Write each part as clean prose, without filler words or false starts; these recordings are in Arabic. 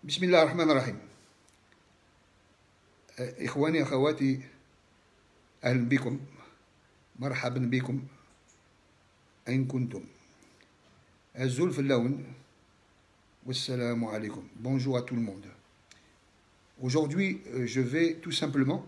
بسم الله الرحمن الرحيم. إخواني أخواتي، أهلا بكم، مرحبا بكم أين كنتم. الزول في اللون والسلام عليكم. Bonjour à tout le monde. Aujourd'hui, je vais tout simplement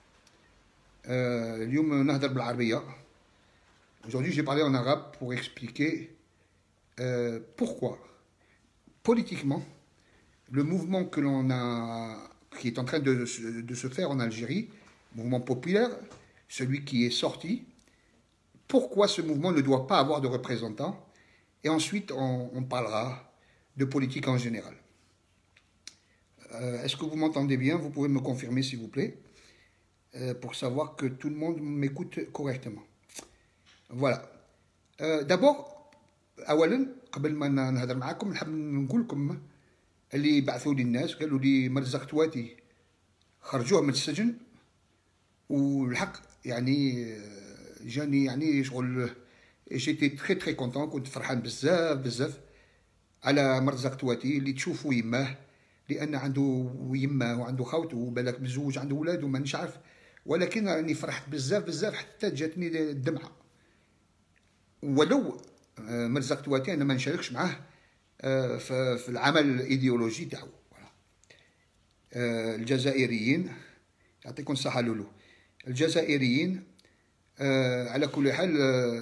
اليوم نهضر بالعربية. Aujourd'hui, j'ai parlé en arabe pour expliquer pourquoi, politiquement, le mouvement que l'on a, qui est en train de se faire en Algérie, mouvement populaire, celui qui est sorti, pourquoi ce mouvement ne doit pas avoir de représentants, et ensuite on parlera de politique en général. Est-ce que vous m'entendez bien? Vous pouvez me confirmer s'il vous plaît, pour savoir que tout le monde m'écoute correctement. Voilà. D'abord, أولا قبل ما نهضر معاكم نحب نقول لكم اللي بعثوا لي الناس قالوا لي مرزق تواتي خرجوه من السجن، والحق يعني جاني يعني شغل جيتي تري كونطون، كنت فرحان بزاف على مرزق تواتي اللي تشوفوا يماه، لان عنده يماه وعنده خاوته وبالك مزوج عنده ولاد ومانيش عارف، ولكن راني فرحت بزاف حتى جاتني الدمعه. ولو مرزق تواتي انا ما نشاركش معاه في العمل الايديولوجي تاعو. الجزائريين يعطيكم الصحة لولو، الجزائريين على كل حال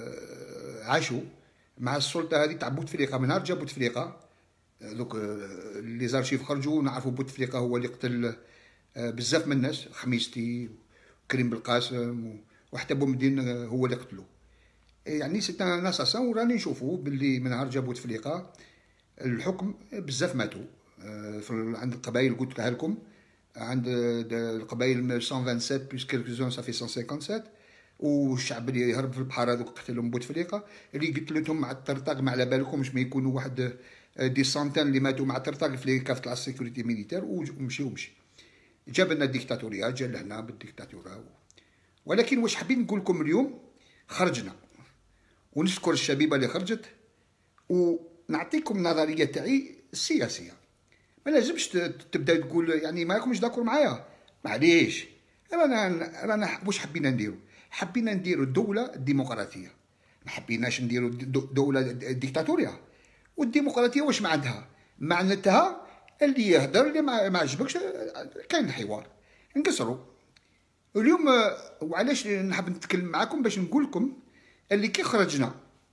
عاشوا مع السلطة هذه تاع بوتفليقة. من نهار جا بوتفليقة دوك لي زارشيف خرجوا، نعرفوا بوتفليقة هو اللي قتل بزاف من الناس، خميستي وكريم بالقاسم وحتى بومدين هو اللي قتلو. يعني سي ان اساسان، وراني نشوفوا باللي من نهار جا بوتفليقة الحكم بزاف ماتوا عند القبائل. قلت لكم عند القبائل 127 بلس كيلكوزون صافي 157، والشعب اللي يهرب في البحر هذوك قتلهم بوتفليقه، اللي قتلتهم مع الطرطاق. ما على بالكمش ما يكونوا واحد دي سانتين اللي ماتوا مع الطرطاق في كاف تاع السيكوريتي ميليتير ومشي. جاب لنا الديكتاتوريه، جا لهنا بالديكتاتوريه. ولكن واش حابين نقول لكم اليوم؟ خرجنا ونشكر الشبيبه اللي خرجت، ونعطيكم نظريه تاعي السياسيه. ما لازمش تبدا تقول يعني ما راكمش داكور معايا، معليش. رانا واش حبينا نديرو؟ حبينا نديرو دوله ديمقراطيه، ما حبيناش نديرو دوله ديكتاتوريه. والديمقراطيه واش معناتها؟ معناتها اللي يهدر اللي ما عجبكش كاين الحوار نقصروا. اليوم وعلاش نحب نتكلم معاكم؟ باش نقول لكم اللي كي خرجنا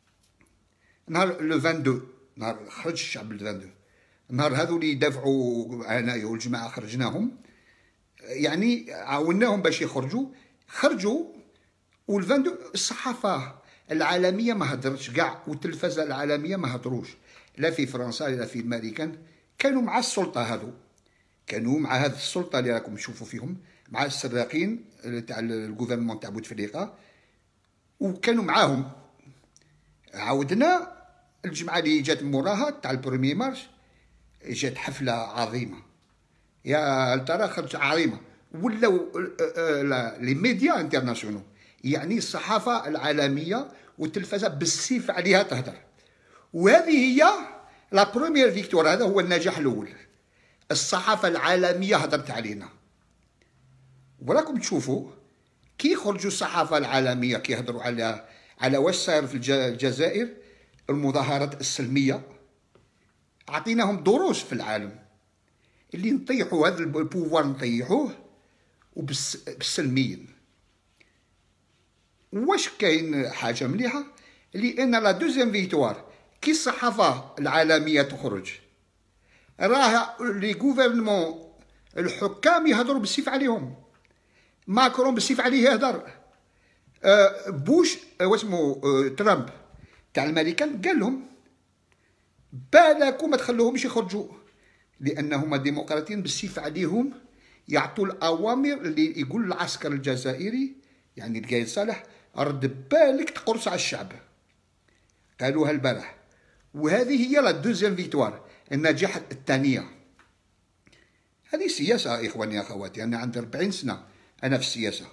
نهار لو 22، نهار خرج الشعب لو 22، نهار هذو اللي يدافعوا انايا والجماعه خرجناهم، يعني عاوناهم باش خرجوا. وال22 الصحافه العالميه ما هدرتش كاع، والتلفزه العالميه ما هدروش، لا في فرنسا لا في الامريكان. كانوا مع السلطه هذو، كانوا مع هذه السلطه اللي راكم تشوفوا فيهم، مع السراقين تاع الغوفرنمون تاع بوتفليقه، وكانوا معاهم. عاودنا الجمعه اللي جات موراها تاع البروميي مارش، جات حفله عظيمه، يا ترى خرج عظيمه. ولاو لي ميديا انترناسيونال، يعني الصحافه العالميه والتلفزه بالسيف عليها تهدر. وهذه هي لا بروميير فيكتور، هذا هو النجاح الاول. الصحافه العالميه هدرت علينا، وراكم تشوفوا كي خرجوا الصحافه العالميه كي يهضروا على واش صاير في الجزائر، المظاهرات السلميه. عطيناهم دروس في العالم اللي نطيحوا هذا البوفوار، نطيحوه وبالسلميين. واش كاين حاجه مليحه؟ لان لا دوزيام فيكتوار كي الصحافه العالميه تخرج، راه لي غوفرنمون الحكام يهضروا بالسيف عليهم. ماكرون بالسيف عليه يهضر، بوش واسمو ترامب تاع الامريكان قال لهم بالكم ما تخلوهمش يخرجوا، لانهم ديمقراطيين بالسيف عليهم. يعطوا الاوامر اللي يقول العسكر الجزائري يعني القايد صالح رد بالك تقرص على الشعب، قالوها البارح. وهذه هي لا دوزيام فيكتوار، النجاح الثانيه. هذه سياسه اخواني اخواتي، انا عندي 40 سنه انا في السياسه،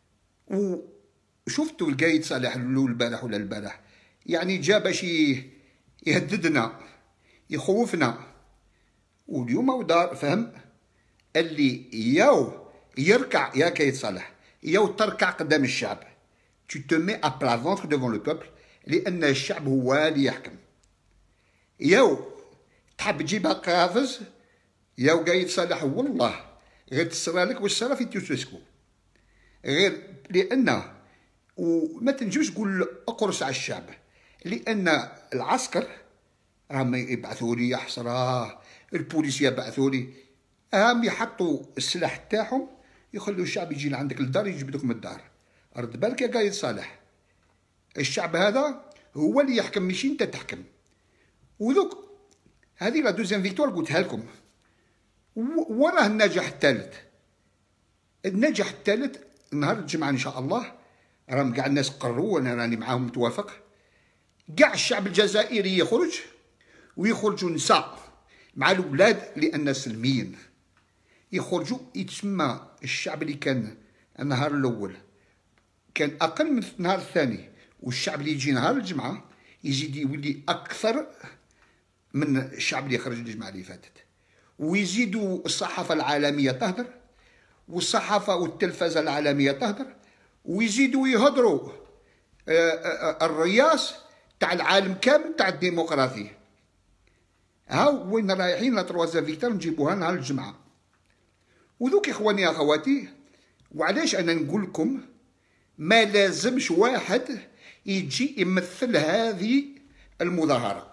وشفتوا القايد صالح البارح ولا البارح، يعني جا باش يهددنا يخوفنا، واليوم هو دار فهم اللي ياو يركع يا كايد صالح، ياو تركع قدام الشعب. tu te mets à plat ventre devant le peuple لأن الشعب هو اللي يحكم. ياو تحب تجيبها قافز، ياو قايد صالح والله غير تسرى لك والسرى في تيوسكو، غير لأن وما تنجمش تقول اقرص على الشعب، لأن العسكر راهم يبعثوا لي حسرة، البوليسيه بعثوا لي، راهم يحطوا السلاح تاعهم يخلوا الشعب يجي لعندك للدار يجبدوك من الدار. رد بالك يا قايد صالح، الشعب هذا هو اللي يحكم ماشي انت تحكم. وذوك هذه لا دوزيام فيكتوار قلتها لكم. وراه النجاح الثالث، النجاح الثالث نهار الجمعه ان شاء الله، راهم كاع الناس قرروا وانا راني معاهم متوافق، كاع الشعب الجزائري يخرج، ويخرجوا النساء مع الاولاد لان سلميين، يخرجوا. يتسمى الشعب اللي كان النهار الاول كان اقل من النهار الثاني، والشعب اللي يجي نهار الجمعه يزيد يولي اكثر من الشعب اللي خرج الجمعه اللي فاتت. ويزيدوا الصحافه العالميه تهدر، والصحافه والتلفزه العالميه تهدر، ويزيدوا يهضروا الرياس تاع العالم كامل تاع الديمقراطيه. ها وين رايحين لا تروازا فيكتور نجيبوها نهار الجمعه. وذوك اخواني يا اخواتي، وعلاش انا نقول لكم ما لازمش واحد يجي يمثل هذه المظاهره.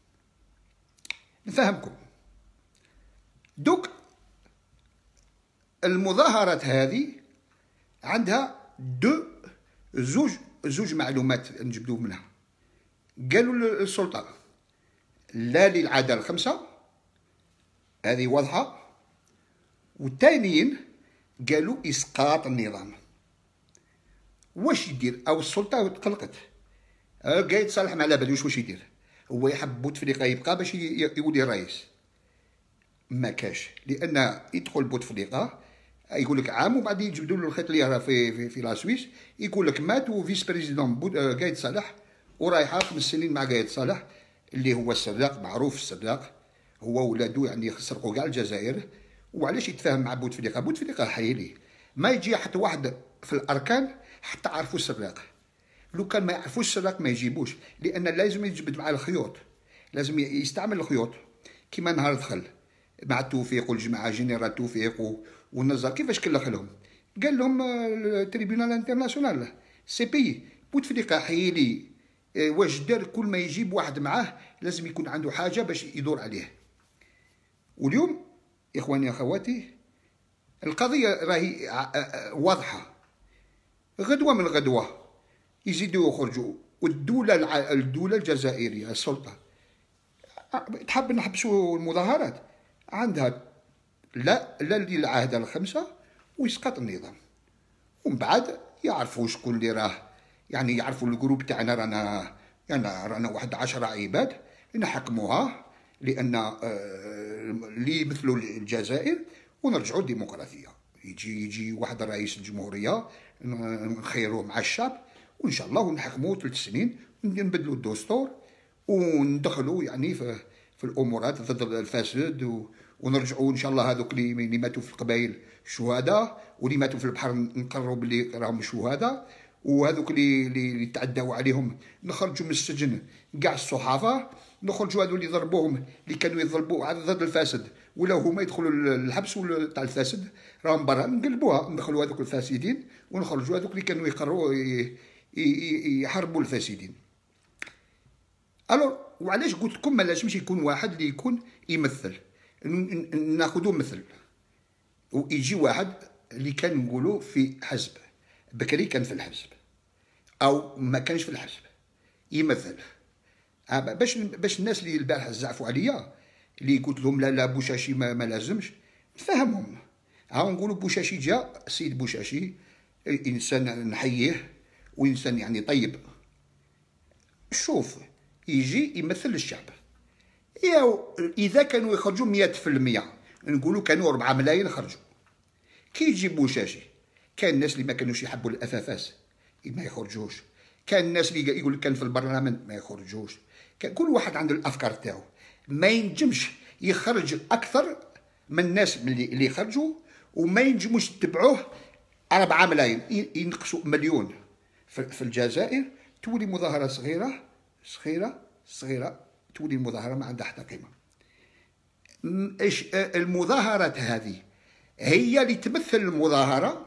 نفهمكم، دوك المظاهرات هذه عندها زوج معلومات نجبدوه منها. قالوا السلطه لا للعداله الخمسه، هذه واضحه، والثانيين قالوا اسقاط النظام. واش يدير؟ او السلطه تقلقت، قايد صالح ما على بالوش واش يدير، هو يحب بوتفليقه يبقى باش يولي رئيس. ما كاش، لان يدخل بوتفليقه يقول لك عام وبعد يجبدوا له الخيط اللي راه في لا سويس، يقول لك مات وفيس بريزيدون قايد صالح، ورايحه 5 سنين مع قايد صالح اللي هو السراق، معروف السراق، هو ولادو يعني سرقوا كاع الجزائر. وعلاش يتفاهم مع بوتفليقه؟ بوتفليقه حيلي ما يجي حتى واحد في الاركان حتى عرفوا السراق. لو كان ما يعرفوش السراق ما يجيبوش، لان لازم يجبد مع الخيوط، لازم يستعمل الخيوط. كيما نهار دخل مع التوفيق والجماعه جينيرال توفيق والنزار، كيفاش كلخ لهم؟ قال لهم التريبيونال انترناسيونال سي بي. بوتفليقه حيلي واش دار؟ كل ما يجيب واحد معاه لازم يكون عنده حاجه باش يدور عليه. واليوم اخواني اخواتي القضيه راهي واضحه، غدوه من غدوه يزيدوا يخرجوا. والدوله الجزائريه السلطه تحب نحبسوا المظاهرات، عندها لا للعهد الخمسه ويسقط النظام. ومن بعد يعرفوا شكون اللي راه، يعني يعرفوا الجروب تاعنا رانا واحد 10 عباد نحكموها، لان اللي يمثلوا الجزائر ونرجعوا الديمقراطيه. يجي واحد رئيس الجمهوريه نخيروه مع الشعب، وان شاء الله ونحكموه 3 سنين، نبدلوا الدستور وندخلوا يعني في الامورات ضد الفساد، ونرجعوا ان شاء الله هذوك اللي ماتوا في القبائل شهداء، واللي ماتوا في البحر نقرروا باللي راهم شهداء، وهذوك اللي تعداوا عليهم نخرجوا من السجن كاع الصحافه، نخرجوا هذو اللي ضربوهم اللي كانوا يضربوا ضد الفاسد ولا هما يدخلوا الحبس تاع الفاسد راهم برا، نقلبوها ندخلوا هذوك الفاسدين ونخرجوا هذوك اللي كانوا يقرروا يحاربوا الفاسدين. الو وعلاش قلت لكم ما لازمش يكون واحد اللي يكون يمثل، ناخذوه مثل، ويجي واحد اللي كان نقولوا في حزب بكري كان في الحزب او ما كانش في الحزب يمثل، باش الناس اللي البارح زعفوا عليا اللي قلت لهم لا بوشاشي ما لازمش نفهمهم. ها نقولوا بوشاشي جاء السيد بوشاشي انسان نحييه وانسان يعني طيب، شوف يجي يمثل الشعب. اذا كانوا يخرجوا 100% نقولوا كانوا 4 ملايين خرجوا. كي يجي بوشاشي كان الناس اللي ما كانوش يحبوا الافافاس ما يخرجوش، كان الناس اللي يقول كان في البرلمان ما يخرجوش، كان كل واحد عنده الافكار تاعو. ما ينجمش يخرج اكثر من الناس اللي خرجوا وما ينجموش يتبعوه. 4 ملايين ينقصوا مليون في الجزائر، تولي مظاهره صغيره صغيره صغيره، تولي المظاهره ما عندها حتى قيمه. المظاهرات هذه هي اللي تمثل المظاهره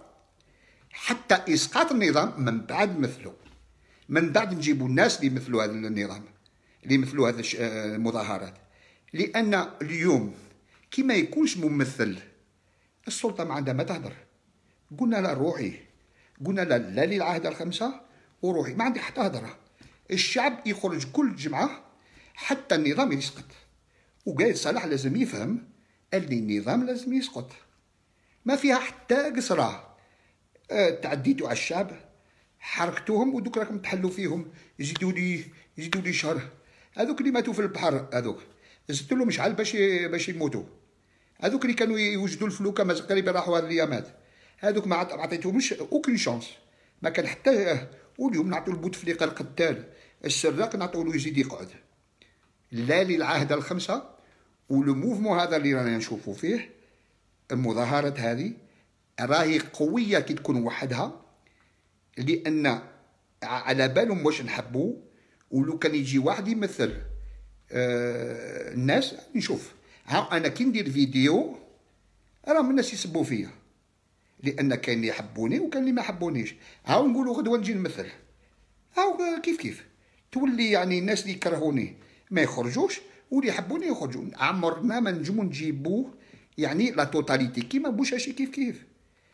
حتى اسقاط النظام. من بعد مثلوا، من بعد نجيبوا الناس اللي يمثلوا هذا النظام، اللي يمثلوا هذه المظاهرات. لان اليوم كي ما يكونش ممثل، السلطه ما عندها ما تهدر. قلنا لا روحي، قلنا لا للعهد الخمسه وروحي، ما عندك حتى هدره. الشعب يخرج كل جمعه حتى النظام يسقط. وقايد صالح لازم يفهم اللي النظام لازم يسقط، ما فيها حتى قصره. تعديتوا على الشعب، حركتوهم ودوك راكم تحلوا فيهم. يزيدوا لي شهر. هذوك اللي ماتوا في البحر، هذوك زدتوا لهم شحال باش يموتوا. هذوك اللي كانوا يوجدوا الفلوكه مازال قريب راحوا هذه الايامات، هذوك ما عطيتهمش اوكين شانس، ما كان حتى. واليوم نعطوا البوتفليقه القتال السراق نعطوا له يزيد يقعد. لا للعهد الخمسه. ولو موفمون هذا اللي رانا نشوفوا فيه، المظاهرات هذه راهي قويه كي تكون وحدها، لان على بالهم واش نحبوا. ولو كان يجي واحد يمثل الناس، نشوف ها انا كي ندير فيديو راهم الناس يسبوا فيا، لان كاين اللي يحبوني وكاين اللي ما يحبونيش. هاو نقولوا غدوه نجي نمثل، هاو كيف تولي يعني الناس اللي يكرهوني ما يخرجوش واللي يحبوني يخرجوا. عمرنا ما نجمو نجيبوه يعني لا توتاليتي كيما بوشاشي كيف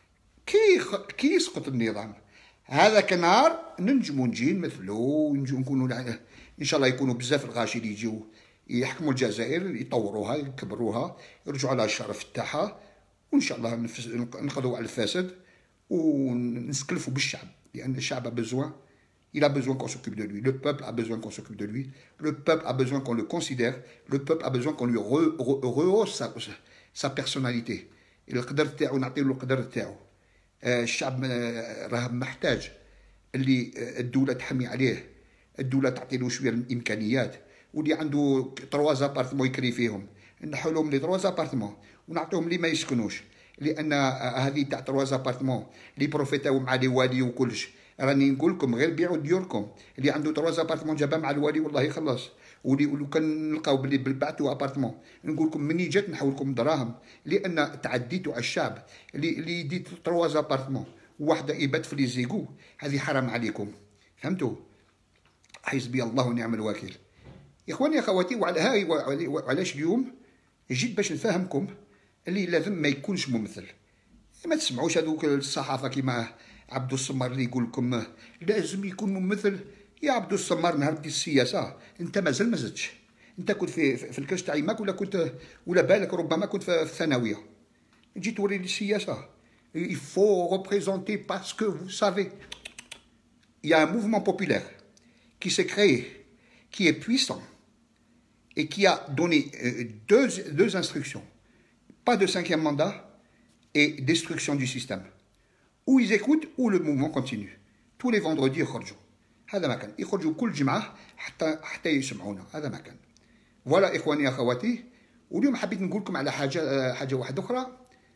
كي يسقط النظام. هذاك نهار ننجمو نجي نمثلو، نجو نكونوا ان شاء الله يكونوا بزاف الغاشي اللي يجيو يحكموا الجزائر، يطوروها يكبروها، يرجعوا على الشرف تاعها، وان شاء الله نقضوا على الفساد ونسكلفوا بالشعب. لان الشعب a besoin, il a besoin qu'on s'occupe de lui. Le peuple a besoin qu'on s'occupe de lui. Le peuple a besoin qu'on le considère. Le peuple a besoin qu'on lui rehausse sa personnalité. القدر تاعو نعطيو له القدر تاعو. الشعب راه محتاج اللي الدوله تحمي عليه، الدوله تعطي له شويه الامكانيات. واللي عنده 3 زابارتمون يكري فيهم، نحو لهم لي 3 زابارتمون ونعطيهم اللي ما يسكنوش. لان هذه تاع 3 زابارتمون اللي بروفيتاو مع لي والي وكلش. راني نقول لكم غير بيعوا ديوركم. اللي عنده 3 زابارتمون جابها مع الوالي والله يخلص. ولو كان نلقاو بلي بعتوا ابارتمون، نقول لكم مني جات نحول لكم دراهم. لان تعديتوا على الشعب. اللي يدي 3 زابارتمون وواحده يبات في لي زيغو، هذه حرام عليكم. فهمتوا؟ حسبي الله ونعم الوكيل. يا اخواني يا اخواتي، وعلاش اليوم جيت باش نفهمكم اللي لازم ما يكونش ممثل. ما تسمعوش هذوك الصحافه كيما عبدو السمار اللي يقول لكم لازم يكون ممثل. يا عبدو السمار نهار دي السياسه انت مازال ما زدتش. انت كنت في الكاش تاع يماك ولا بالك ربما كنت في الثانويه. تجي توري لي السياسه. Il faut représenter parce que vous savez, il y a un mouvement populaire qui s'est créé, qui est puissant et qui a donné deux instructions. Pas de 5e mandat et destruction du système. Ou ils écoutent ou le mouvement continue. Tous les vendredis يخرجوا. هذا ما كان. يخرجوا كل جمعة حتى يسمعونا. هذا ما كان. فوالا إخواني أخواتي. واليوم حبيت نقول لكم على حاجة واحدة أخرى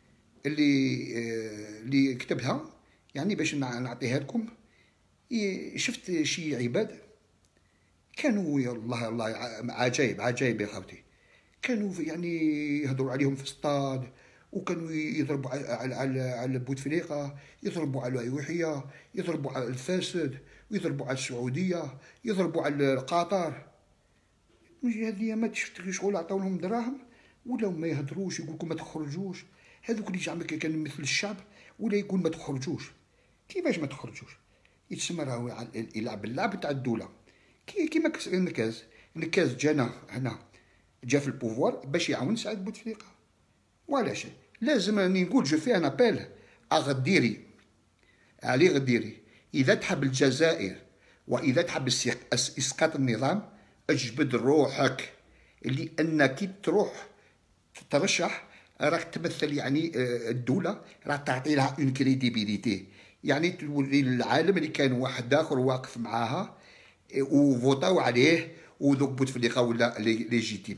اللي كتبتها يعني باش نعطيها لكم. شفت شي عباد كانوا يا الله عجايب يا خوتي. كانوا يعني يهضروا عليهم في السطاد، وكانوا يضربوا على بوتفليقه، يضربوا على يوحية، يضربوا على الفاسد، ويضربوا على السعوديه، يضربوا على قطر. هذه ما شفت شغل عطاو لهم دراهم ولا ما يهضروش، يقول لكم ما تخرجوش. هذوك اللي زعما كانوا مثل الشعب ولا يقول ما تخرجوش. كيفاش ما تخرجوش؟ يتسمى راهو يلعب اللعب تاع الدوله. كيما النكاز جانا هنا، جا في البوفوار باش يعاون سعد بوتفليقه. وعلاش لازم راني نقول جو في ان ابيل غديري علي غديري، اذا تحب الجزائر واذا تحب اسقاط النظام اجبد روحك. اللي انك تروح ترشح راك تمثل يعني الدوله، راك تعطي لها اون كريديبيليتي. يعني تولي للعالم اللي كان واحد اخر واقف معاها وفوطاو عليه وذوك بوتفليقه ولا ليجيتيم.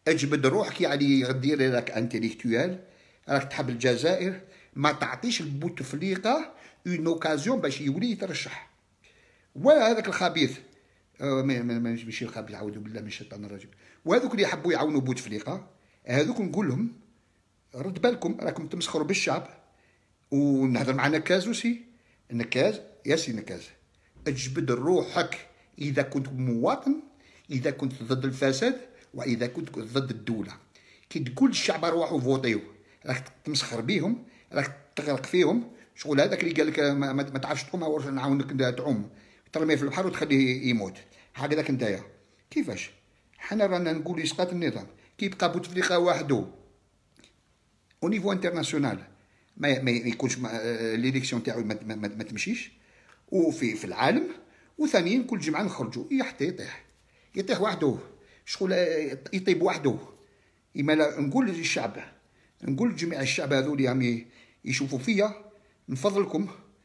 اجبد روحك، يعني ديري راك انتيليكتوال، راك تحب الجزائر، ما تعطيش لبوتفليقه اون اوكازيون باش يولي يترشح. وهذاك الخبيث ماشي الخبيث، اعوذ بالله من الشيطان الرجيم، وهذوك اللي يحبوا يعاونوا بوتفليقه، هذوك نقول لهم رد بالكم، راكم تمسخروا بالشعب. ونهضر مع نكاز وسي، نكاز يا سي نكاز، اجبد روحك اذا كنت مواطن، اذا كنت ضد الفساد، واذا كنت ضد الدوله. كي تقول للشعب روحوا فوطيو، راك تمسخر بيهم، راك تغرق فيهم. شغل هذاك اللي قال لك ما تعرفش تعوم، واش نعاونك تعوم، ترميه في البحر وتخليه يموت، هكذاك نتايا. كيفاش حنا رانا نقول يسقط النظام، كيبقى بوتفليقه وحده او نيفو انترناسيونال ما يكونش ليليكسيون تاعو ما تمشيش، وفي العالم. وثانيا كل جمعه نخرجوا يحتى يطيح وحده، شغل يطيب وحده. إما لا نقول للشعب، نقول لجميع الشعب هذول يعني يشوفوا فيا، من فضلكم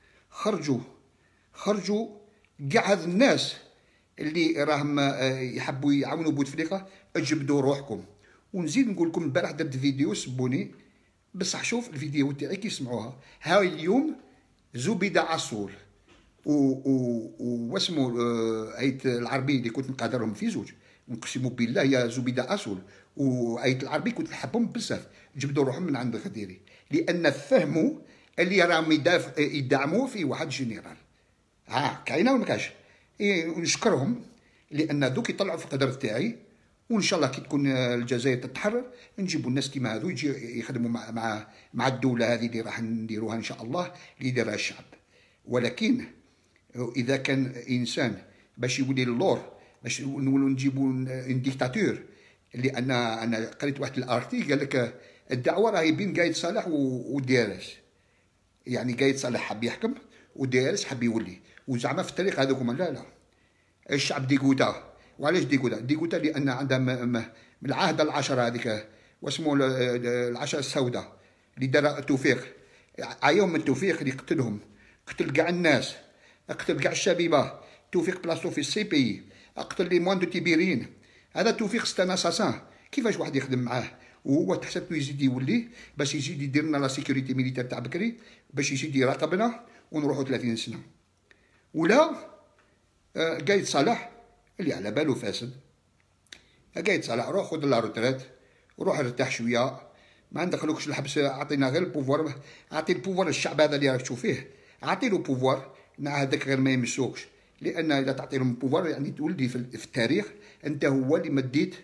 خرجوا كاع هاد الناس اللي راهم يحبوا يعاونوا بوتفليقه، اجبدوا روحكم. ونزيد نقول لكم البارح درت فيديو سبوني، بصح شوف الفيديو تاعي كي يسمعوها. هاي اليوم زبيده عصور واسمو ايت العربي اللي كنت نقادرهم في زوج، نقسم بالله يا زبيده اصول وايت العربي كنت نحبهم بزاف، جبدوا روحهم من عند خديري، لان فهموا اللي راهم يدعموا في واحد جنرال. كاينه ولا ما كاش؟ ونشكرهم لان دوك يطلعوا في القدر تاعي. وان شاء الله كي تكون الجزائر تتحرر نجيبوا الناس كيما هذو يجي يخدموا مع الدوله هذه اللي راح نديروها ان شاء الله، اللي يديرها الشعب. ولكن اذا كان انسان باش يولي اللور، باش نولوا نجيبوا ان ديكتاتور، لان انا قريت واحد الارتيكل قال لك الدعوه راهي بين قايد صالح وديالس. يعني قايد صالح حب يحكم وديالس حب يولي، وزعما في الطريق هذوكم لا الشعب ديكوتا. وعلاش ديكوتا لان عندها من العهد العشره هذيك واسمه العشره السوداء اللي دار توفيق، عيوم من توفيق اللي قتلهم، قتل كاع الناس، قتل كاع الشبيبه. توفيق بلاصتو في السي بي، قتل لي موان دو تيبيرين. هذا توفيق ستان اساسان. كيفاش واحد يخدم معاه وهو تحسب يزيد يولي باش يزيد يدير لنا لا سيكوريتي ميليتير تاع بكري، باش يزيد يراقبنا ونروحوا 30 سنه؟ ولا قايد صالح اللي على بالو فاسد، قايد صالح روح خذ لا روتريت وروح ارتاح شويه، ما ندخلوكش الحبس، اعطينا غير البوفوار، اعطي البوفوار الشعب هذا اللي راك تشوف فيه، اعطي له بوفوار، هذاك غير ما يمسوكش. لان اذا تعطي لهم البوفوار يعني تولي في التاريخ انت هو اللي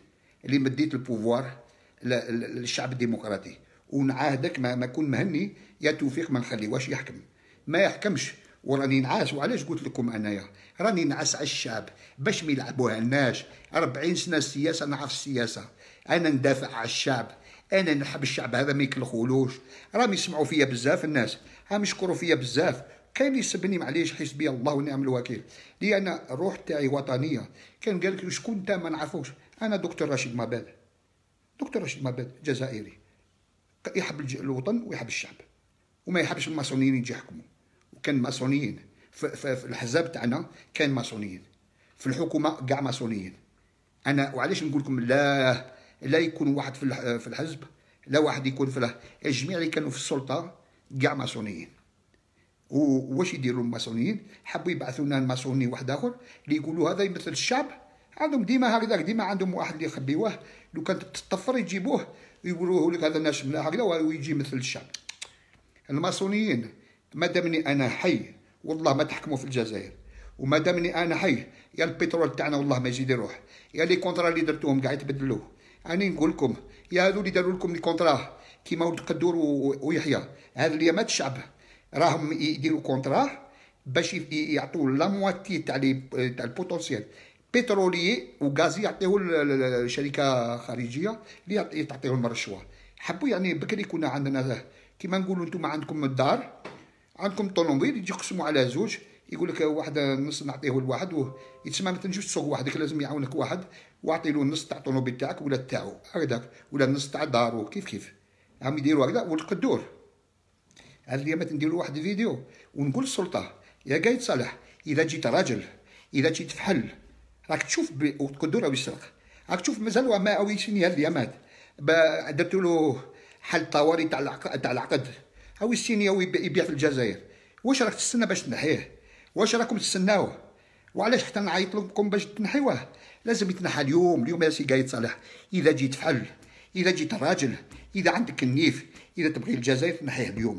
مديت البوفوار للشعب الديمقراطي. ونعاهدك ما كون مهني يا توفيق ما نخليوهش يحكم، ما يحكمش. وراني نعاس، وعلاش قلت لكم انايا راني نعس على الشعب باش ما يلعبوها الناس. 40 سنه السياسه، نعرف السياسه، انا ندافع على الشعب، انا نحب الشعب هذا ما يكلخولوش. راهم يسمعوا فيا بزاف الناس، راهم يشكروا فيا بزاف. كاين اللي يسبني معليش، حسبي الله ونعم الوكيل، لان الروح تاعي وطنيه. كان قال لك شكون انت؟ ما نعرفوش. انا دكتور رشيد ماباد، دكتور رشيد ماباد جزائري يحب الوطن ويحب الشعب، وما يحبش الماسونيين يجي يحكموا. وكان ماسونيين في الحزاب تاعنا، كان ماسونيين في الحكومه كاع ماسونيين. انا وعلاش نقول لكم لا يكون واحد في الحزب، لا واحد يكون في الجميع اللي كانوا في السلطه كاع ماسونيين. واش يديروا الماسونيين؟ حبوا يبعثوا لنا ماسوني واحد اخر اللي يقولوا هذا يمثل الشعب. عندهم ديما هكذاك، ديما عندهم واحد اللي يخبيوه، لو كانت تطفر يجيبوه يقولوا لك هذا الناس هكذا ويجي يمثل الشعب. الماسونيين ما دامني انا حي والله ما تحكموا في الجزائر، وما دامني انا حي يا البترول تاعنا والله ما يزيد يروح، يا لي كونترا اللي درتوهم كاع يتبدلوه. راني نقول لكم يا هذو اللي داروا لكم لي كونترا كيما ولد قدور ويحيى، هذا اليامات الشعب راهم يديروا كونترا باش يعطوا لا مواتي تاع البوتونسيال بترولي وغازي، يعطيوه لشركه خارجيه اللي تعطيهم الرشوه. حبوا يعني بكري كنا عندنا كيما نقولوا انتم عندكم الدار، عندكم طوموبيل يجي يقسموا على زوج، يقول لك واحد نص نعطيه لواحد، يتسمى ما تنجمش تسوق وحدك، لازم يعاونك واحد واعطي له النص تاع الطوموبيل تاعك ولا تاعو هكذاك، ولا النص تاع دارو. كيف راهم يديروا هكذا. والقدور هذه اليامات نديروا واحد الفيديو ونقول السلطه يا قايد صالح، اذا جيت راجل، اذا جيت فحل، راك تشوف القدور راه يسرق، راك تشوف مازال ما اويسيني هاد الايامات درتو له حل طوارئ تاع العقد اويسيني يبيع في الجزائر. واش راك تستنى باش تنحيه؟ واش راكم تستناوه؟ وعلاش حتى نعيط لكم باش تنحيوه؟ لازم يتنحى اليوم يا سي قايد صالح. اذا جيت فعل، اذا جيت راجل، اذا عندك النيف، اذا تبغي الجزائر تنحيه اليوم.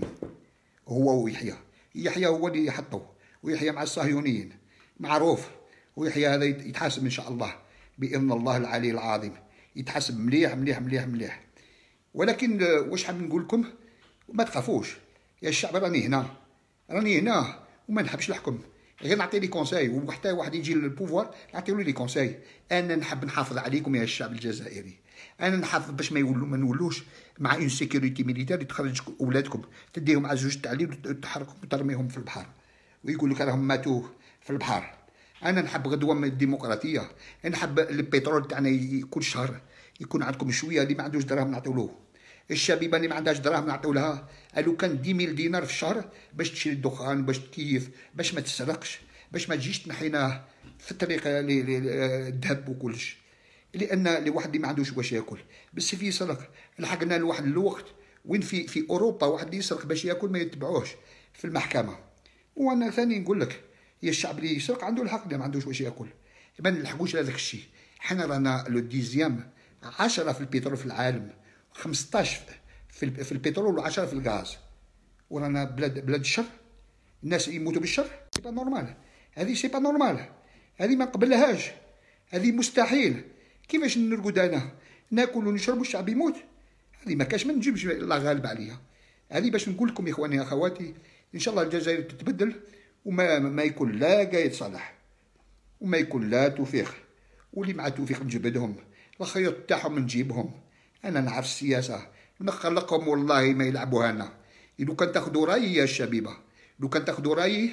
هو ويحيى هو اللي يحطوه، ويحيى مع الصهيونيين معروف. ويحيى هذا يتحاسب ان شاء الله باذن الله العلي العظيم، يتحاسب مليح مليح مليح مليح. ولكن واش حاب نقول لكم؟ ما تخافوش يا الشعب، راني هنا وما نحبش نحكم، غير نعطي لي كونساي. وحتى واحد يجي للبوفوار نعطيو لي كونساي. انا نحب نحافظ عليكم يا الشعب الجزائري، انا نحافظ باش ما نولوش مع اون سيكوريتي ميليتير تخرج اولادكم تديهم على زوج تعليم وتحركهم وترميهم في البحر ويقول لك راهم ماتوا في البحر. انا نحب غدوه من الديمقراطيه، نحب البترول تاعنا كل شهر يكون عندكم شويه. اللي ما عندوش دراهم نعطيو له، الشبيبه اللي ما عندهاش دراهم نعطيو لها. لو كان 10,000 دينار في الشهر باش تشري الدخان، باش تكيف، باش ما تسرقش، باش ما تجيش تنحينا في الطريق الذهب وكلش. لان الواحد اللي ما عندوش واش ياكل بس في يسرق. لحقنا لواحد الوقت وين في اوروبا واحد اللي يسرق باش ياكل ما يتبعوش في المحكمه. وانا ثاني نقول لك يا الشعب اللي يسرق عنده الحق، اللي ما عندوش واش ياكل ما نلحقوش هذاك الشيء. حنا رانا لو ديزيام 10 في البترول في العالم، 15 في البترول و10 في الغاز، ورانا بلاد الشر. الناس يموتوا بالشر، سي با نورمال. هذه سي با نورمال، هذه ما نقبلهاش، هذه مستحيل. كيفاش نرقد انا ناكل ونشرب والشعب يموت؟ هذه ما كاش، ما نجيبش الله غالب عليها. هذه باش نقول لكم يا اخواني اخواتي، ان شاء الله الجزائر تتبدل، وما ما يكون لا قايد صالح وما يكون لا توفيق، واللي مع توفيق نجبدهم، الخيوط تاعهم نجيبهم. انا نعرف السياسه، نخلقهم والله ما يلعبوها لنا. لو كان تاخذوا رايي يا الشبيبه، لو كان تاخذوا رايي،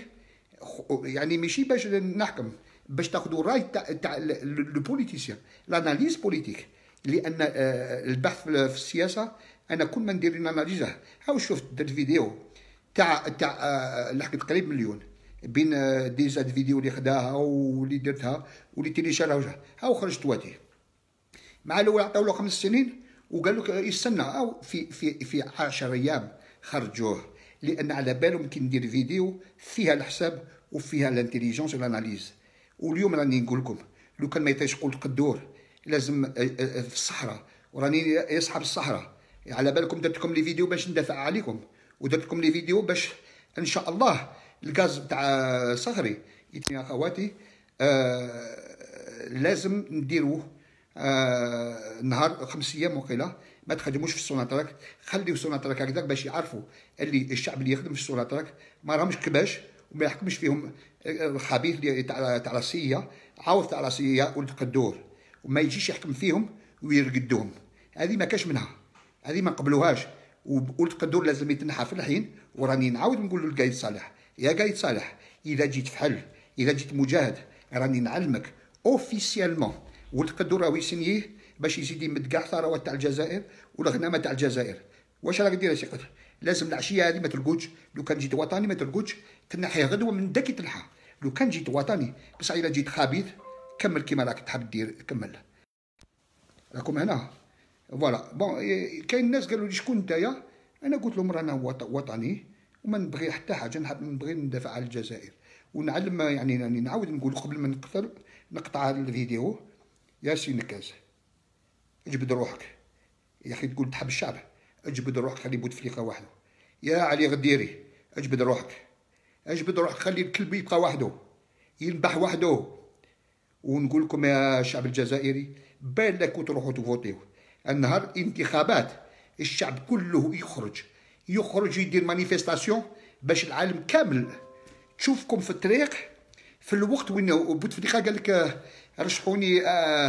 يعني ماشي باش نحكم، باش تاخذوا راي تاع لو بوليتيسيان، لاناليز بوليتيك. لان البحث في السياسه انا كل ما ندير اناليزه. هاو شفت درت فيديو تاع لحقت قريب مليون بين ديزاد فيديو اللي خداها واللي درتها واللي تيليشارجها. هاو خرجت واتي مع الاول عطاو له 5 سنين وقال لك يستنى، او في 10 ايام خرجوه. لان على بالهم كي ندير فيديو فيها الحساب وفيها الانتيليجونس والاناليز. واليوم راني نقول لكم لو كان ما يتشقوا القدور لازم في الصحراء، وراني يصحاب الصحراء. على بالكم درت لكم لي فيديو باش ندافع عليكم، ودرت لكم لي فيديو باش ان شاء الله الغاز تاع صخري يا اخواتي لازم نديروه نهار 5 ايام وقيله. ما تخدموش في السوناتراك، خليو السوناتراك هكذاك باش يعرفوا اللي الشعب اللي يخدم في السوناتراك ما راهمش كباش وما يحكمش فيهم الخبيث تاع راسيه، عاوز تاع راسيه والقدور، وما يجيش يحكم فيهم ويرقدوهم. هذه ما كاش منها، هذه ما نقبلوهاش. والقدور لازم يتنحى في الحين. وراني نعاود نقول للقايد صالح، يا قايد صالح اذا جيت فحل، اذا جيت مجاهد، راني نعلمك اوفيسيالمون والقدور راهو يسنيه باش يزيد يمد كاع ثروات تاع الجزائر والغنامه تاع الجزائر. واش راك دير يا سي قدر؟ لازم العشيه هذه ما ترقدش. لو كان جيت وطني ما ترقدش، تنحيها غدوه من داك تنحى. لو كان جيت وطني، بصح اذا جيت خبيث كمل كيما راك تحب دير، كمل. راكم هنا فوالا. بون كاين الناس قالوا لي شكون نتايا؟ انا قلت لهم رانا وطني وما نبغي حتى حاجه، نبغي ندافع على الجزائر ونعلم. يعني نعاود نقول قبل ما نقطع الفيديو، يا سي نكاس اجبد روحك يا اخي. تقول تحب الشعب، اجبد روحك، خلي بوتفليقه وحده. يا علي غديري اجبد روحك، اجبد روحك، خلي الكلب يبقى وحده، ينبح وحده. ونقول لكم يا الشعب الجزائري، بان لكم تروحوا تفوتيو النهار انتخابات، الشعب كله يخرج يدير مانيفيستاسيون باش العالم كامل تشوفكم في الطريق في الوقت وين بوتفليقه قال لك رشحوني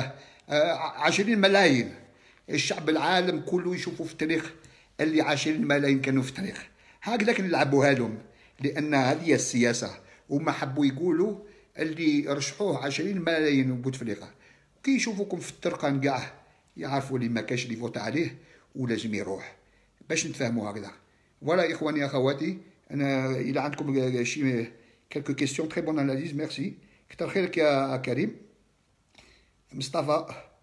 20 ملايين. الشعب العالم كله يشوفوا في التاريخ اللي 20 ملايين كانوا في التاريخ. هكذاك نلعبوها لهم، لان هذه السياسه. وما حبوا يقولوا اللي رشحوه 20 ملايين بوتفليقه، كي يشوفوكم في الطرقان كاع يعرفوا اللي ما كاش اللي فوت عليه ولازم يروح. باش نتفاهموا هكذا. فوالا اخواني اخواتي، انا الى عندكم شي كالكو كيستيون تري بون اناليز. ميرسي. كتر خيرك يا كريم. مصطفى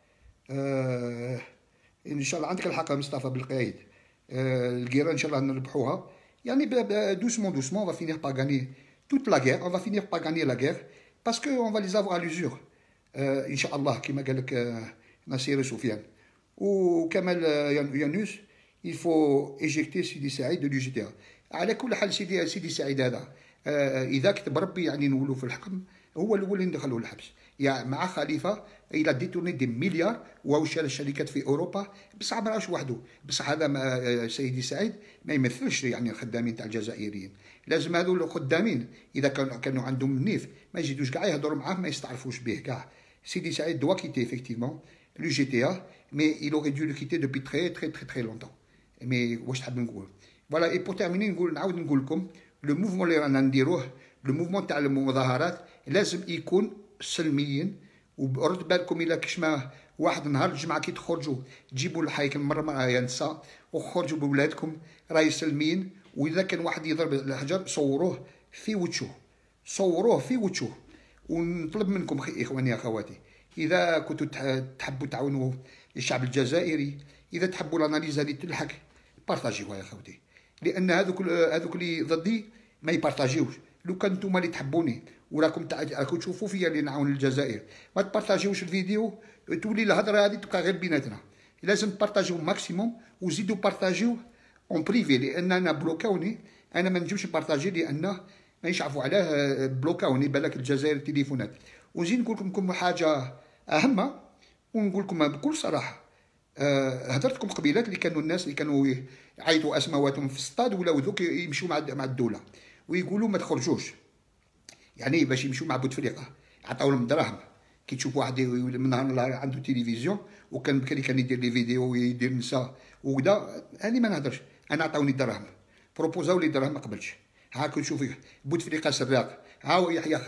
آه ان شاء الله عندك الحق مصطفى بالقايد. الجيران ان شاء الله نربحوها، يعني doucement doucement on va finir par gagner toute la guerre, on va finir par gagner la guerre parce que on va les avoir à l'usure ان شاء الله كما قال لك نصير سفيان. وكمال يانوس il faut éjecter سيدي سعيد de l'UGTA. على كل حال سيدي سعيد هذا اذا كتب ربي يعني نولو في الحكم هو الاول اللي ندخلوه الحبس، يعني مع خليفه الى ديتورني دي مليار وهو شال الشركات في اوروبا، بصح ما راهوش وحده، بصح هذا سيدي سعيد ما يمثلش يعني الخدامين تاع الجزائريين، لازم هذو الخدامين اذا كانوا عندهم النيف ما يجيوش كاع يهضروا معاه ما يستعرفوش به كاع. سيدي سعيد doit quitter effectivement l'UGTA mais il aurait dû le quitter depuis très longtemps. mais واش تحب نقول فوالا. اي بور تيرميني نعاود نقول لكم لو موفمون اللي رانا نديروه، لو موفمون تاع المظاهرات لازم يكون سلميين. ورد بالكم الا كشما واحد نهار الجمعه كي تخرجوا تجيبوا الحيكل مره يا نساء وخرجوا بولادكم راهي سلميين، واذا كان واحد يضرب الحجر صوروه في وجهه، صوروه في وجهه. ونطلب منكم اخواني اخواتي اذا كنتوا تحبوا تعاونوا الشعب الجزائري، اذا تحبوا الاناليز هذه تلحق بارطاجيوها يا خوتي، لان هذوك اللي ضدي ما يبارطاجيوش. لو كان نتوما اللي تحبوني وراكم تشوفوا فيا اللي نعاون الجزائر ما تبارطاجيوش الفيديو، تولي الهضره هذه تبقى غير بيناتنا. لازم تبارطاجيو ماكسيموم وزيدوا بارطاجيو اون بريفي، لان انا بلوكاوني، انا ما نجمش نبارطاجي لان مانيش عارفوا علاه بلوكاوني بالك الجزائر التليفونات. ونزيد نقول لكم حاجه اهمه ونقول لكم بكل صراحه، هضرتكم قبيلات اللي كانوا الناس اللي كانوا يعيطوا اسماواتهم في السطاد ولاو ذوك يمشوا مع الدوله ويقولوا ما تخرجوش، يعني باش يمشوا مع بوتفليقه عطاو لهم دراهم. كي تشوف واحد من نهار عنده تلفزيون وكان بكري كان يدير لي فيديو ويدير نساء وكذا، انا ما نهضرش، انا عطاوني دراهم بروبوزاو لي دراهم ما قبلتش. هاك نشوف بوتفليقه سراق، هاو يحيى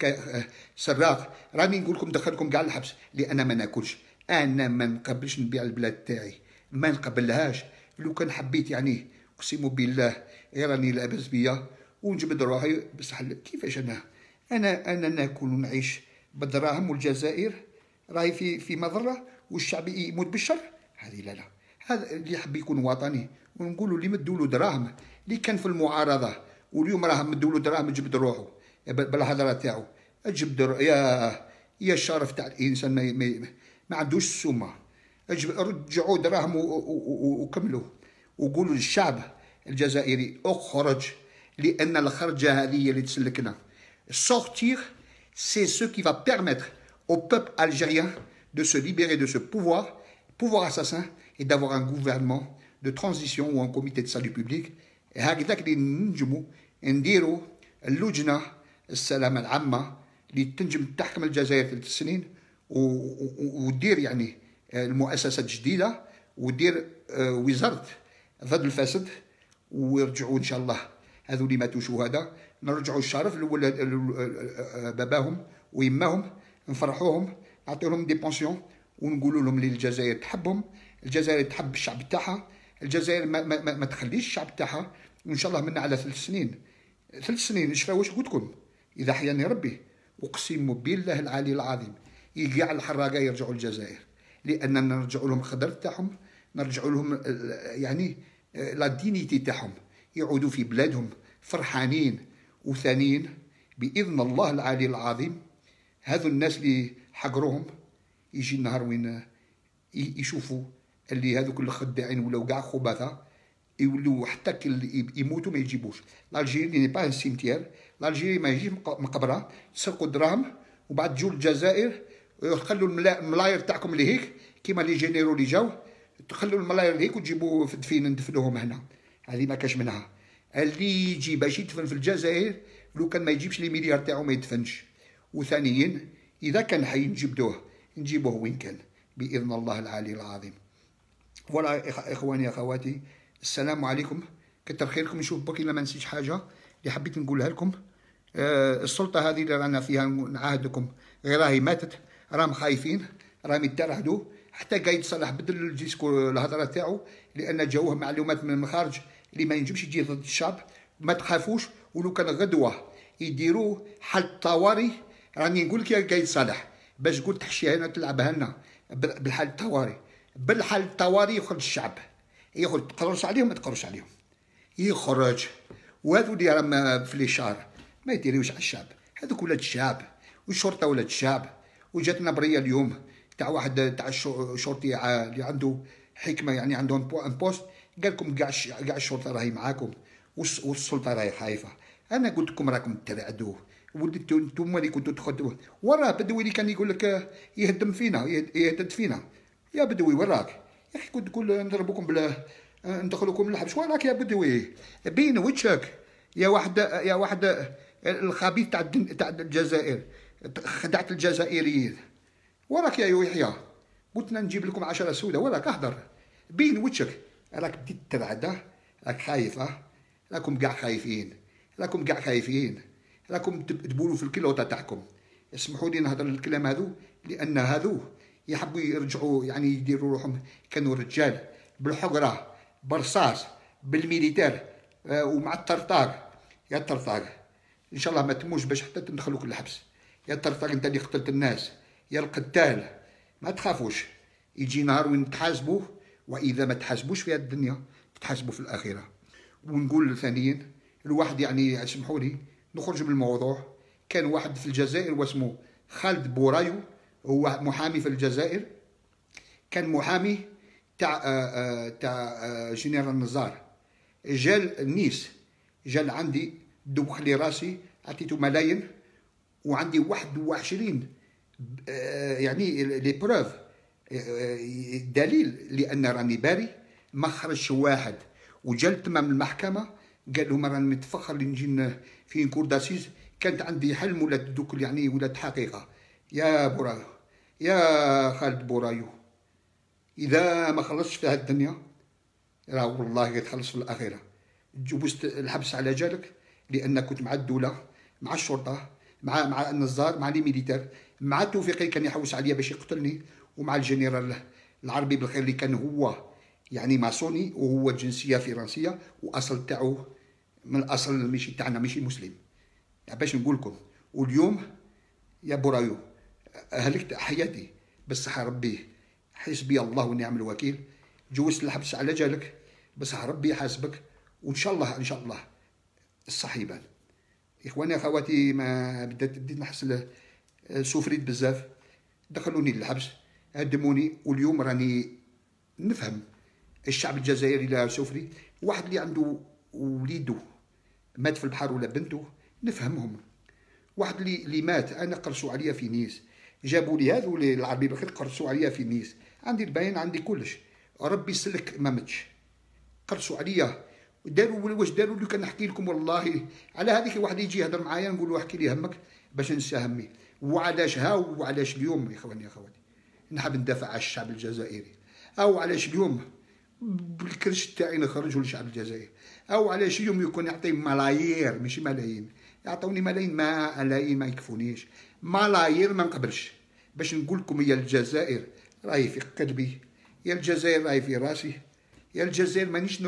سراق، راني نقول لكم دخلكم كاع الحبس لان ما ناكلش. انا ما نقبلش نبيع البلاد تاعي، ما نقبلهاش. لو كان حبيت يعني اقسم بالله راني لاباس بيا ونجبد روحي، بصح كيفاش انا ناكل ونعيش بالدراهم، والجزائر راهي في مضره والشعب يموت بالشر. هذه لا هذا اللي يحب يكون وطني ونقولوا اللي مدوا له دراهم اللي كان في المعارضه واليوم راه مدوا له دراهم جبد روحه بالهضره تاعو، جبد يا الشرف تاع الانسان ما عندوش السمه. رجعوا دراهم وكملوا وقولوا للشعب الجزائري اخرج، لان الخرجه هذه اللي تسلكنا. sortir c'est ce qui va permettre au peuple algérien de se libérer de ce pouvoir assassin et d'avoir un gouvernement de transition ou un comité de salut public. هكذاك اللي ننجموا نديروا اللجنه السلامه العامه اللي تنجم تحكم الجزائر 3 سنين ودير يعني المؤسسات جديده ودير وزاره ضد الفساد، ويرجعوا ان شاء الله هذو اللي ماتوا شهداء نرجعوا الشرف باباهم ويماهم، نفرحوهم نعطيو دي بونسيون ونقولوا لهم اللي الجزائر تحبهم، الجزائر تحب الشعب تاعها، الجزائر ما تخليش الشعب تاعها. وان شاء الله منا على 3 سنين 3 سنين نشفى واش قلت لكم اذا حياني ربي اقسم بالله العلي العظيم كاع الحراقه يرجعوا للجزائر، لاننا نرجعوا لهم الخضر تاعهم، نرجعوا لهم يعني لا دينيتي تاعهم، يعودوا في بلادهم فرحانين وثانيين باذن الله العلي العظيم. هذو الناس اللي حقروهم يجي النهار وين يشوفوا اللي هذوك الخداعين ولاو كاع خبثاء يولوا حتى يموتوا ما يجيبوش. الجيري ني با ان سيمتير، الجيري ما يجيش مقبره تسرقوا الدراهم وبعد تجوا للجزائر خلوا الملاير تاعكم اللي هيك كيما لي جينيرو اللي جاو، تخلوا الملاير اللي هيك وتجيبوا في الدفين ندفنوهم هنا. هذه ما كاش منها. اللي يجي باش يدفن في الجزائر لو كان ما يجيبش لي مليار تاعو ما يدفنش. وثانيا اذا كان حي نجيبوه وين كان باذن الله العلي العظيم. فوالا اخواني اخواتي السلام عليكم، كتر خيركم. نشوف بك الا ما نسيتش حاجه اللي حبيت نقولها لكم. السلطه هذه اللي رانا فيها نعاهدكم غير راهي ماتت، راهم خايفين، راهم يترعدوا. حتى قايد صالح بدل الديسكور الهضره تاعو لان جاوه معلومات من الخارج اللي ما ينجمش يجي ضد الشعب. ما تخافوش، ولو كان غدوه يديروا حل طوارئ راني نقول لك يا قايد صالح باش قلت تحشيها هنا تلعبها لنا بالحال الطوارئ. بالحال الطوارئ يخرج الشعب، يخرج. تقرص عليهم ما تقرص عليهم، يخرج. وهذو اللي راهم في الاشار ما يديروش على الشعب، هذوك ولاد الشعب، والشرطه ولاد الشعب. وجاتنا بريه اليوم تاع واحد تاع الشرطي اللي عنده حكمه، يعني عندهم ان بوست، قال لكم كاع الشرطه راهي معاكم والسلطه راهي خايفه. انا قلت لكم راكم ترعدوا، ولدتو انتم اللي كنتوا تخدموا. وراه بدوي اللي كان يقول لك يهدم فينا يهدد فينا. يا بدوي وراك يا اخي، كنت تقول نضربكم ندخلوكم للحبس. وراك يا بدوي، بين وجهك يا واحد الخبيث تاع الجزائر، خدعت الجزائريين. وراك يا يحيى، قلت نجيب لكم 10 سودة. وراك احضر بين وجهك. راك بديت ترعده، راك خايفه، راكم كاع خايفين، راكم كاع خايفين، راكم تبولوا في الكيلوطه تاعكم. اسمحوا لي نهضر الكلام هذو، لان هذو يحبوا يرجعوا، يعني يديروا روحهم كانوا رجال بالحقره برصاص بالميليتير ومع الطرطاق. يا الطرطاق ان شاء الله ما تموش باش حتى تدخلوك للحبس. يا الطرطاق انت اللي قتلت الناس، يا القتال. ما تخافوش، يجي نهار وين تحاسبوا، واذا ما تحاسبوش في هذه الدنيا تحاسبوا في الاخره. ونقول ثانيا الواحد، يعني اسمحوا لي نخرج من الموضوع. كان واحد في الجزائر واسمه خالد بورايو، هو محامي في الجزائر، كان محامي تاع جنرال النزار. جال نيس، جال عندي دوخ لي راسي، عطيته ملايين، وعندي 21 يعني لي بروف دليل لان راني باري. ما خرجش واحد. وجا تمام المحكمه قال لهم راني متفخر اللي نجي في كور داسيز. كانت عندي حلم ولات دوك يعني ولات حقيقه. يا بورايو، يا خالد بورايو، اذا ما خلصتش في هذه الدنيا راه والله تخلص في الاخره. جوزت الحبس على جالك لان كنت مع الدوله، مع الشرطه، مع النزار، مع لي ميليتير، مع توفيقي كان يحوس عليا باش يقتلني، ومع الجنرال العربي بالخير اللي كان هو يعني ماسوني، وهو جنسيه فرنسيه، واصل تاعو من الاصل ماشي تاعنا، ماشي مسلم. يعني باش نقول لكم. واليوم يا بورايو هلكت حياتي بصح ربي، حسبي الله ونعم الوكيل. جوزت الحبس على جالك بصح ربي يحاسبك، وان شاء الله ان شاء الله الصح يبان. اخواني اخواتي، ما بديت نحس سفريت بزاف، دخلوني للحبس، هدموني. واليوم راني نفهم الشعب الجزائري لا سفري. واحد اللي عنده وليده مات في البحر ولا بنته نفهمهم. واحد اللي مات، انا قرصوا عليا في نيس، جابوا لي هذو العربي بالخير قرصوا عليا في نيس، عندي البيان عندي كلش، ربي يسلك ما ماتش. قرصوا عليا داروا واش داروا لي. كان نحكي لكم والله على هذيك، واحد يجي يهضر معايا نقول له احكي لي همك باش ننسى همي. وعلاش وعلاش اليوم يا اخواني اخواتي نحب ندافع على الشعب الجزائري، او علاش اليوم بالكرش تاعي نخرجوا للشعب الجزائري، او علاش اليوم يكون يعطي ملايير ماشي ملايين، يعطوني ملايين، ملايين ما يكفونيش، ملايير ما نقبلش. باش نقول لكم يا الجزائر راهي في قلبي، يا الجزائر راهي في راسي، يا الجزائر مانيش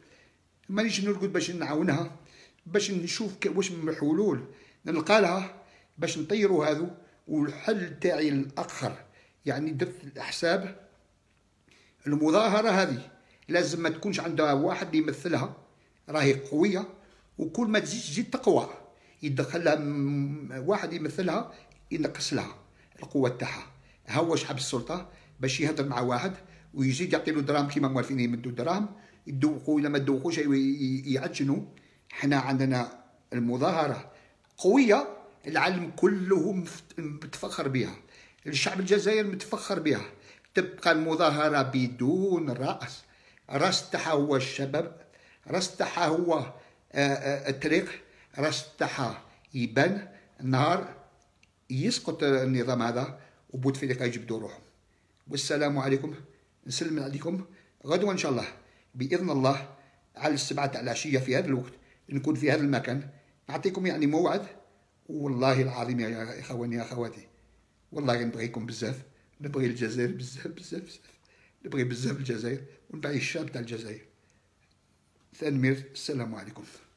نرقد باش نعاونها، باش نشوف واش من حلول نلقى لها باش نطيروا هذو. والحل تاعي الاخر يعني درت الحساب، المظاهره هذه لازم ما تكونش عندها واحد اللي يمثلها، راهي قويه، وكل ما تزيد تقوى يدخلها واحد يمثلها ينقص لها القوه تاعها. هو شعب السلطه باش يهضر مع واحد ويزيد يعطي له دراهم كيما موالفين يمدوا دراهم، يدوقوا الا ما دوقوش يعجنوا. حنا عندنا المظاهره قويه، العالم كله متفخر بها، الشعب الجزائري متفخر بها. تبقى المظاهره بدون راس، راس تاعها هو الشباب، راس تاعها هو الطريق، راس تاعها يبان نهار يسقط النظام هذا وبوتفليقه يجبدوا روحهم. والسلام عليكم، نسلم عليكم. غدوه ان شاء الله باذن الله على 7 العشيه في هذا الوقت نكون في هذا المكان، نعطيكم يعني موعد. والله العظيم يا اخواني يا اخواتي والله نبغيكم بزاف، نبغي الجزائر بزاف بزاف بزاف، نبغي بزاف الجزائر ونبغي الشعب تاع الجزائر. ثاني السلام عليكم.